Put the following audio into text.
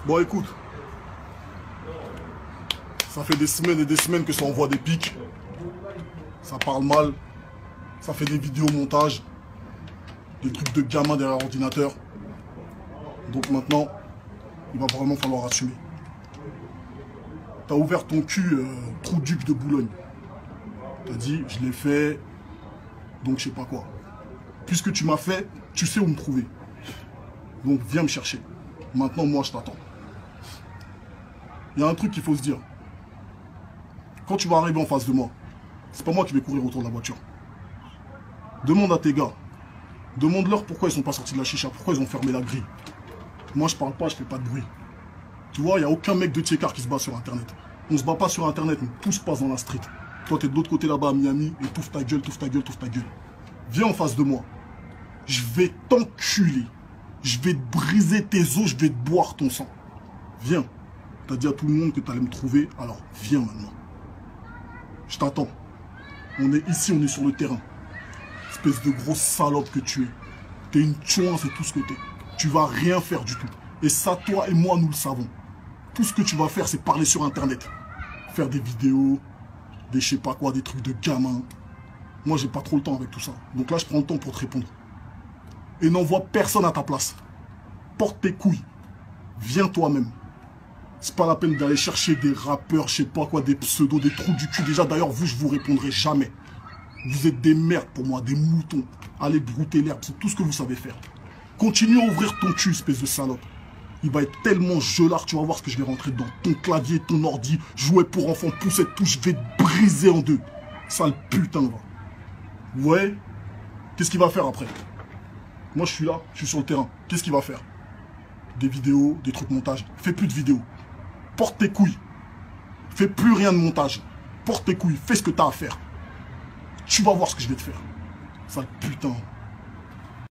Bon, écoute. Ça fait des semaines et des semaines que ça envoie des pics. Ça parle mal. Ça fait des vidéos montage. Des trucs de gamin derrière l'ordinateur. Donc maintenant, il va vraiment falloir assumer. T'as ouvert ton cul, trou duc de Boulogne. T'as dit, je l'ai fait, donc je sais pas quoi. Puisque tu m'as fait, tu sais où me trouver. Donc viens me chercher. Maintenant, moi, je t'attends. Il y a un truc qu'il faut se dire. Quand tu vas arriver en face de moi, c'est pas moi qui vais courir autour de la voiture. Demande à tes gars. Demande-leur pourquoi ils sont pas sortis de la chicha, pourquoi ils ont fermé la grille. Moi, je parle pas, je fais pas de bruit. Tu vois, il n'y a aucun mec de Tiekar qui se bat sur Internet. On se bat pas sur Internet, mais tout se passe dans la street. Toi, t'es de l'autre côté là-bas à Miami, et touffe ta gueule, touffe ta gueule, touffe ta gueule. Viens en face de moi. Je vais t'enculer. Je vais te briser tes os, je vais te boire ton sang. Viens. T'as dit à tout le monde que t'allais me trouver, alors viens maintenant. Je t'attends. On est ici, on est sur le terrain. Espèce de grosse salope que tu es. T'es une chouin, c'est tout ce que t'es. Tu vas rien faire du tout. Et ça, toi et moi, nous le savons. Tout ce que tu vas faire, c'est parler sur Internet. Faire des vidéos, des je sais pas quoi, des trucs de gamin. Moi, j'ai pas trop le temps avec tout ça. Donc là, je prends le temps pour te répondre. Et n'envoie personne à ta place. Porte tes couilles. Viens toi-même. C'est pas la peine d'aller chercher des rappeurs, je sais pas quoi, des pseudos, des trous du cul. Déjà, d'ailleurs, vous, je vous répondrai jamais. Vous êtes des merdes pour moi, des moutons. Allez brouter l'herbe, c'est tout ce que vous savez faire. Continue à ouvrir ton cul, espèce de salope. Il va être tellement gelard, tu vas voir ce que je vais rentrer dans ton clavier, ton ordi, jouer pour enfants, poussette, touche, je vais te briser en deux. Sale putain, va. Ouais. Qu'est-ce qu'il va faire après? Moi, je suis là, je suis sur le terrain. Qu'est-ce qu'il va faire? Des vidéos, des trucs montage. Fais plus de vidéos. Porte tes couilles. Fais plus rien de montage. Porte tes couilles, fais ce que t'as à faire. Tu vas voir ce que je vais te faire. Sale putain.